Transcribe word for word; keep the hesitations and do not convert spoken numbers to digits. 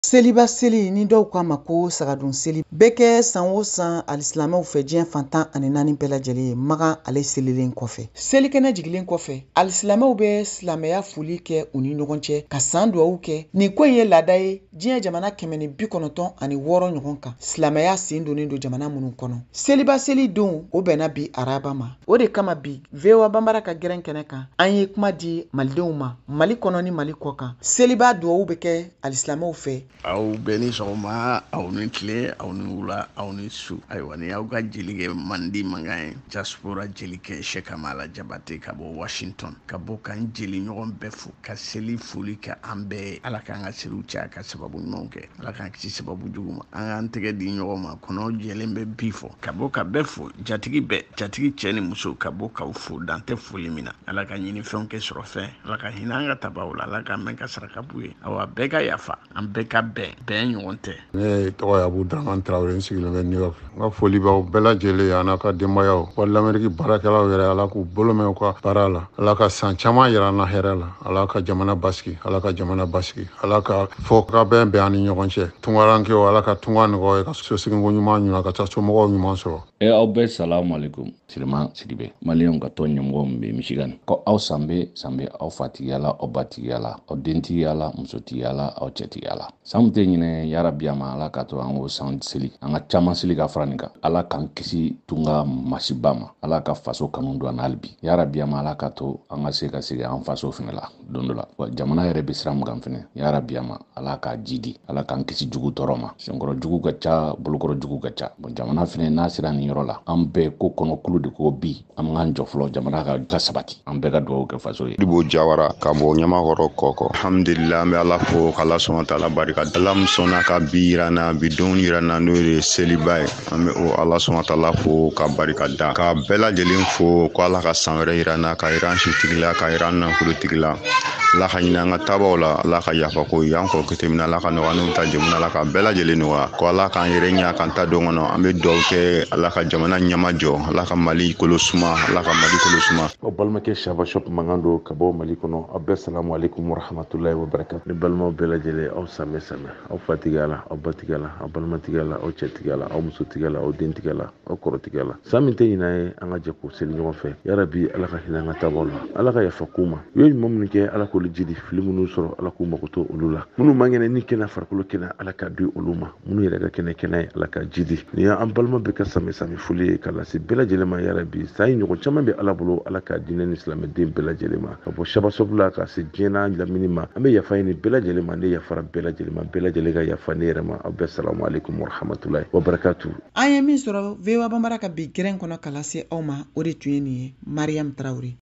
Seliba seli ni dɔw k'a ma ko sagadun seli bɛ kɛ san o san alisilamɛw fɛ diɲɛ fantan ani naani bɛɛ lajɛlen ye magan ale selilen kɔfɛ. Selikɛnɛ jigilen kɔfɛ alisilamɛw bɛ silamɛya foli kɛ u ni ɲɔgɔn cɛ ka san dugawu kɛ. Nin ko in ye laada ye diɲɛ jamana kɛmɛ ni bi kɔnɔntɔn ani wɔɔrɔ ɲɔgɔn kan. Silamɛya sen donnen don jamana minnu kɔnɔ. Seliba seli don o bɛnna bi araba ma. O de kama bi V O A Banbara ka gɛrɛn kɛnɛ kan an ye kuma di malidenw ma Mali kɔnɔ ni Mali kɔ kan. Seliba dugawu bɛ kɛ alisilamɛw fɛ. Aw bɛɛ ni sɔgɔma, aw ni tile, aw ni wula, aw ni su. Ayiwa ni y'aw ka jeli kɛ Mandi mankan ye. Diaspora jeli kɛ Sheikh Amala Jabate ka bɔ Washington. Ka bɔ kan jeli ɲɔgɔn bɛɛ fo. Ka seli foli kɛ an bɛɛ. Ala k'an ka seliw caya ka sababu ɲumanw kɛ. Ala k'an kisi sababu jugu ma. An k'an tɛgɛ di ɲɔgɔn ma. Kɔnɔ jɛlen bɛ bi fɔ. Ka bɔ ka bɛɛ fo. Jatigi bɛɛ, jatigi cɛ ni muso ka bɔ k'aw fo dan tɛ foli min na. Ala ka ɲini fɛnw kɛ sɔrɔ fɛn. Ala ka hinɛ an ka tabaw la. Ala ka mɛn ka saraka b'u ye. Awa bɛɛ ka yafa. An bɛɛ ka bɛn. Bɛn ɲɔgɔn tɛ. Ne tɔgɔ ye Abu Draman Traoré, n sigilen bɛ New York. N ka foli b'aw bɛɛ lajɛlen a n'a ka denbayaw. Wa l'Amérique baarakɛlaw yɛrɛ Ala k'u bolo mɛn u ka baara la. Ala ka san caman yira an na hɛrɛ la. Ala ka jamana basigi. Ala ka jamana basigi. Ala ka fɔ ka bɛn bɛn an ni ɲɔgɔn cɛ. Tungarankew Ala ka tunga nɔgɔya ye ka sosigiko ɲuman ɲuman ka taa somɔgɔw ɲuman sɔrɔ. E aw bɛɛ salamu alaikum. Siliman Sidibe. Maliyɛnw ka tɔn ɲɛmɔgɔ min bɛ Michigan. Ko aw san bɛ san bɛ aw fatigiya la, aw batigiya la, aw dentigiya la, musotigiya la, aw cɛtigiya la. San tɛ ɲinɛ yarabi ma Ala ka to an k'o san seli. An ka caman seli ka fara nin kan. Ala k'an kisi tunga masiba ma. Ala ka faso kanu don an na hali bi. Yarabi ma Ala ka to an ka se ka segin an faso fɛnɛ la don dɔ la. Wa jamana yɛrɛ bɛ sira mun kan fɛnɛ. Yarabi ma Ala k'a jidi. Ala k'an kisi jugu tɔɔrɔ ma. Senkɔrɔ jugu ka ca, bolokɔrɔ jugu ka ca. Bon jamana fɛnɛ n'a sera nin yɔrɔ la. An bɛɛ ko kɔnɔ kulu de ko bi an k'an jɔ fɔlɔ jamana ka ka sabati. An bɛɛ ka dugawu kɛ faso ye. Ibo Jawara ka bɔ Ɲamakɔrɔ kɔkɔ. Alhamdulillah an bɛ Ala fo k'Ala sɔn ka Ala barika. Ala min sɔnna ka bi yira n na, bi don yira n na n'o ye seliba ye. An bɛ o Ala sɔn ka Ala fo ka barika da. Ka bɛɛ lajɛlen fo ko Ala ka san wɛrɛ yira n na, ka yira an sitigi la, ka yira an nafolotigi la. Ala ka ɲinɛ an ka tabaw la, Ala ka yafa ko ye. An kɔ kete min na Ala ka nɔgɔya n'u ta jɛmu na, Ala ka bɛɛ lajɛlen nɔgɔya. Ko Ala k'an yɛrɛ ɲɛ k'an ta don kɔnɔ. An bɛ dugawu kɛ Ala ka jamana ɲɛma jɔ, Ala ka Mali kolo suma, Ala ka Mali kolo suma. O balimakɛ Shaba Shop mankan don ka bɔ Mali kɔnɔ. Aw bɛɛ salamu alaikum wa rahmatulahi wa barakatuh. Ni balimaw bɛɛ lajɛlen aw samɛ samɛ, aw fatigiya la, aw batigiya la, aw balimatigiya la, aw cɛtigiya la, aw musotigiya la, aw dentigiya la, aw kɔrɔtigiya la. San min tɛ ɲinɛ ye an ka jɛ k'o seli ɲɔgɔn fɛ. Yarabi Ala ka hinɛ an ka tabaw la, Ala ka yafa k'u ma. U ye ɲuman minnu kɛ Ala k'olu jidi, fili minnu sɔrɔ Ala k'u mago to olu la. Minnu man kɛnɛ ni kɛnɛ farikolo kɛnɛ Ala ka di olu ma. Minnu yɛrɛ ka kɛnɛ kɛnɛ ye Ala ka jidi. Ni y'an balima bɛ ka samɛ samɛ foli ye ka lase bɛɛ lajɛlen ma yarabi. San in ɲɔgɔn caman bɛ Ala bolo, Ala ka diinɛ ni silamɛden bɛɛ lajɛlen ma. Ka bɔ Shaba Shop la ka se diɲɛ lamini ma. An bɛ yafa ɲini bɛɛ lajɛlen ma, ne yafara bɛɛ lajɛlen ma, bɛɛ lajɛlen ka yafa ne yɛrɛ ma. Aw bɛɛ salamu alaikum wa rahmatulahi wa barakatuh. An ye min sɔrɔ V O A Banbara ka bi gɛrɛn kɔnɔ ka lase aw ma o de tun ye nin ye Mariam Traoré.